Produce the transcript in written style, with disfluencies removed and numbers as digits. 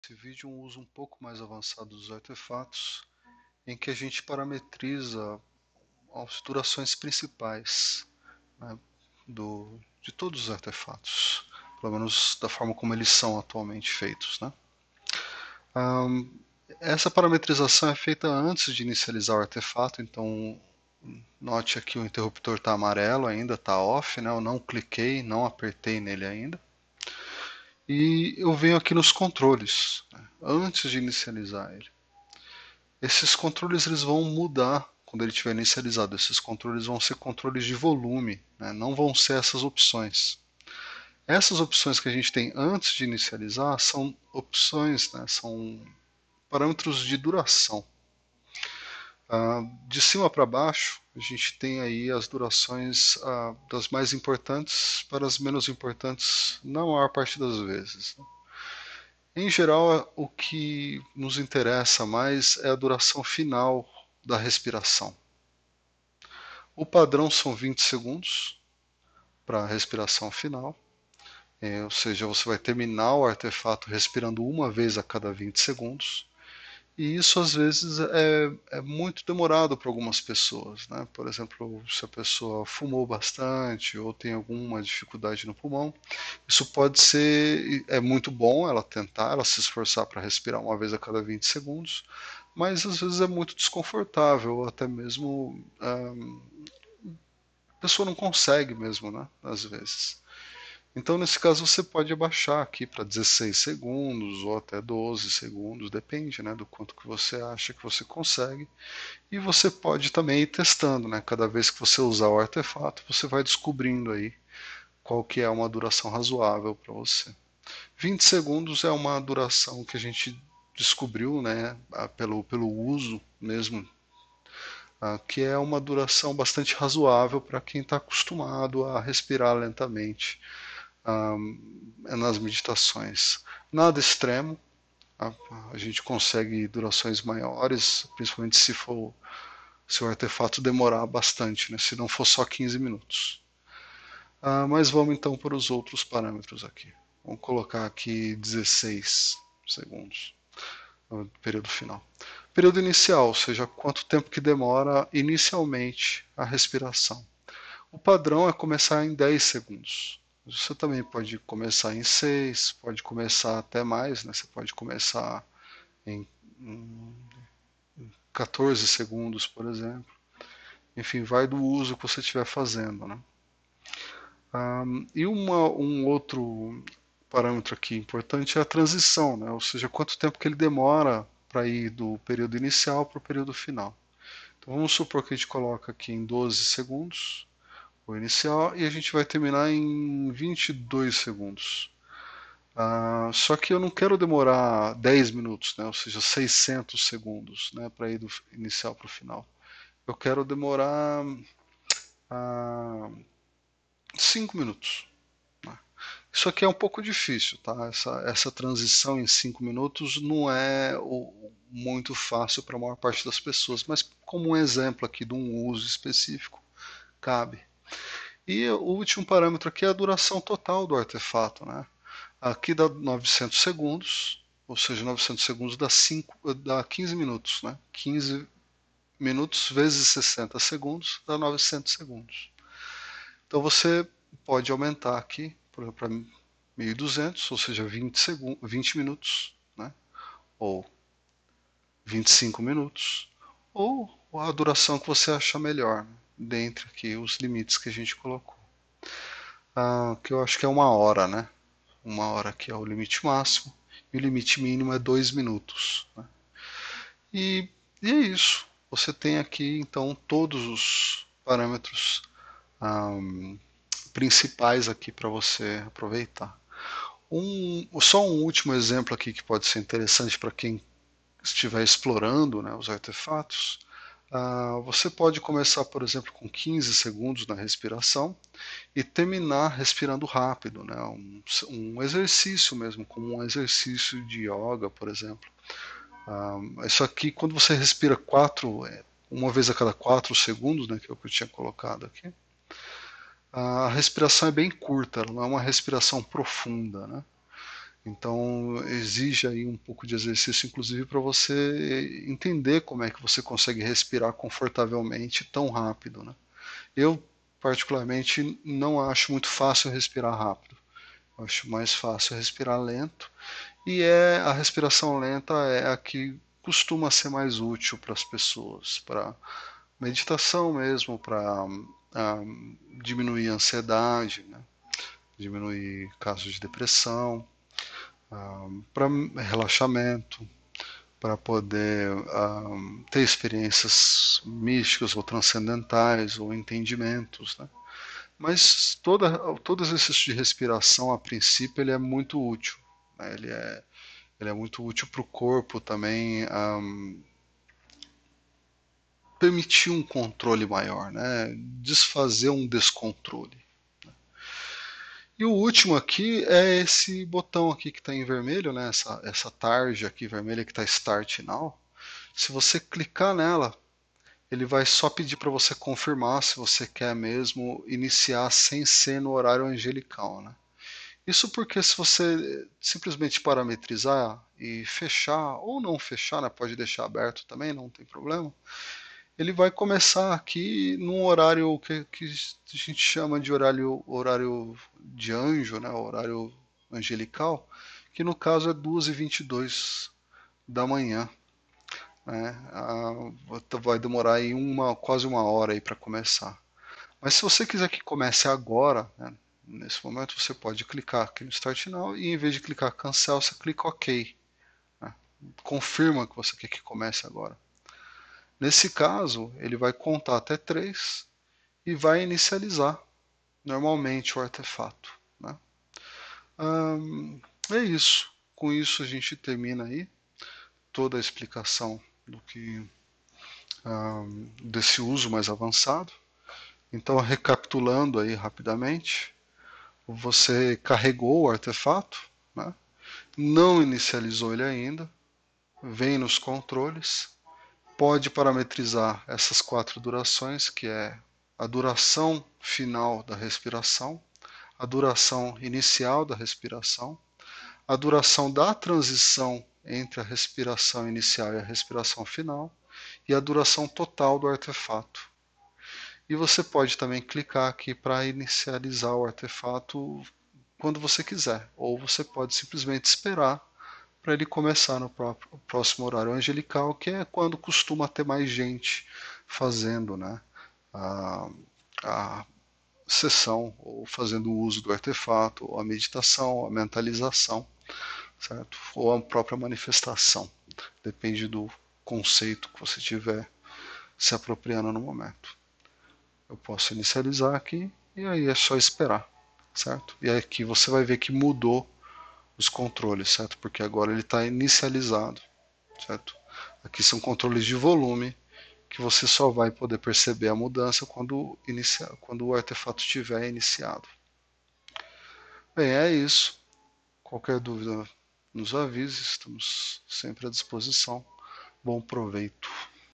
Esse vídeo é um uso um pouco mais avançado dos artefatos, em que a gente parametriza as durações principais, né, de todos os artefatos, pelo menos da forma como eles são atualmente feitos, né? Um, Essa parametrização é feita antes de inicializar o artefato, então note aqui o interruptor está amarelo ainda, está off, né? Eu não cliquei, não apertei nele ainda. E eu venho aqui nos controles, né, antes de inicializar ele. Esses controles eles vão mudar quando ele estiver inicializado. Esses controles vão ser controles de volume, né? Não vão ser essas opções. Essas opções que a gente tem antes de inicializar são opções, né? São parâmetros de duração. De cima para baixo, a gente tem aí as durações das mais importantes para as menos importantes na maior parte das vezes. Em geral, o que nos interessa mais é a duração final da respiração. O padrão são 20 segundos para a respiração final, ou seja, você vai terminar o artefato respirando uma vez a cada 20 segundos. E isso às vezes é muito demorado para algumas pessoas, né? Por exemplo, se a pessoa fumou bastante ou tem alguma dificuldade no pulmão, isso pode ser, é muito bom ela tentar, ela se esforçar para respirar uma vez a cada 20 segundos, mas às vezes é muito desconfortável, ou até mesmo a pessoa não consegue mesmo, né? Às vezes. Então, nesse caso, você pode abaixar aqui para 16 segundos ou até 12 segundos, depende, né, do quanto que você acha que você consegue. E você pode também ir testando, né? Cada vez que você usar o artefato, você vai descobrindo aí qual que é uma duração razoável para você. 20 segundos é uma duração que a gente descobriu, né, pelo uso mesmo, que é uma duração bastante razoável para quem está acostumado a respirar lentamente nas meditações. Nada extremo, a, a gente consegue durações maiores, principalmente se o artefato demorar bastante, né? Se não for só 15 minutos. Mas vamos então para os outros parâmetros aqui. Vamos colocar aqui 16 segundos, no período final. Período inicial, ou seja, quanto tempo que demora inicialmente a respiração. O padrão é começar em 10 segundos. Você também pode começar em 6, pode começar até mais, né? Você pode começar em 14 segundos, por exemplo. Enfim, vai do uso que você estiver fazendo, né? E um outro parâmetro aqui importante é a transição, né? Ou seja, quanto tempo que ele demora para ir do período inicial para o período final. Então vamos supor que a gente coloca aqui em 12 segundos o inicial e a gente vai terminar em 22 segundos. Só que eu não quero demorar 10 minutos, né? Ou seja, 600 segundos, né? Para ir do inicial para o final. Eu quero demorar 5 minutos. Né? Isso aqui é um pouco difícil, tá? Essa transição em 5 minutos não é muito fácil para a maior parte das pessoas, mas como um exemplo aqui de um uso específico, cabe. E o último parâmetro aqui é a duração total do artefato, né? Aqui dá 900 segundos, ou seja, 900 segundos dá 15 minutos, né? 15 minutos vezes 60 segundos dá 900 segundos. Então você pode aumentar aqui para 1.200, ou seja, 20 minutos, né? Ou 25 minutos, ou a duração que você achar melhor, né? Dentre aqui os limites que a gente colocou. Que eu acho que é 1 hora, né? 1 hora que é o limite máximo, e o limite mínimo é 2 minutos. Né? E, e é isso. Você tem aqui então todos os parâmetros principais aqui para você aproveitar. Só um último exemplo aqui que pode ser interessante para quem estiver explorando, né, os artefatos. Você pode começar, por exemplo, com 15 segundos na respiração e terminar respirando rápido, né? Um exercício mesmo, como um exercício de yoga, por exemplo. Isso aqui, quando você respira uma vez a cada 4 segundos, né, que é o que eu tinha colocado aqui, a respiração é bem curta, ela não é uma respiração profunda, né? Então, exige aí um pouco de exercício, inclusive, para você entender como é que você consegue respirar confortavelmente tão rápido, né? Eu, particularmente, não acho muito fácil respirar rápido. Eu acho mais fácil respirar lento. E a respiração lenta é a que costuma ser mais útil para as pessoas, para meditação mesmo, para diminuir a ansiedade, né? Diminuir casos de depressão, para relaxamento, para poder ter experiências místicas ou transcendentais ou entendimentos, né? Mas todo exercício de respiração, a princípio, ele é muito útil, né? Ele é muito útil para o corpo também permitir um controle maior, né? Desfazer um descontrole. E o último aqui é esse botão aqui que está em vermelho, né? Essa tarja aqui vermelha que está Start Now. Se você clicar nela, ele vai só pedir para você confirmar se você quer mesmo iniciar sem ser no horário angelical, né? Isso porque se você simplesmente parametrizar e fechar, ou não fechar, né, pode deixar aberto também, não tem problema, ele vai começar aqui num horário que a gente chama de horário de anjo, né, horário angelical, que no caso é 2h22 da manhã. Né? Vai demorar aí quase uma hora aí para começar. Mas se você quiser que comece agora, né, nesse momento você pode clicar aqui no Start Now e em vez de clicar Cancel, você clica OK. Né? Confirma que você quer que comece agora. Nesse caso, ele vai contar até 3 e vai inicializar normalmente o artefato. Né? É isso. Com isso a gente termina aí toda a explicação do que desse uso mais avançado. Então, recapitulando aí rapidamente, você carregou o artefato, né? Não inicializou ele ainda, vem nos controles, pode parametrizar essas 4 durações, que é a duração final da respiração, a duração inicial da respiração, a duração da transição entre a respiração inicial e a respiração final e a duração total do artefato. E você pode também clicar aqui para inicializar o artefato quando você quiser, ou você pode simplesmente esperar para ele começar no próximo horário angelical, que é quando costuma ter mais gente fazendo, né, a, a sessão ou fazendo uso do artefato, ou a meditação, a mentalização, certo? Ou a própria manifestação. Depende do conceito que você tiver se apropriando no momento. Eu posso inicializar aqui e aí é só esperar, certo? E aqui você vai ver que mudou os controles, certo? Porque agora ele está inicializado, certo? Aqui são controles de volume que você só vai poder perceber a mudança quando o artefato estiver iniciado. Bem, é isso. Qualquer dúvida, nos avise, estamos sempre à disposição. Bom proveito.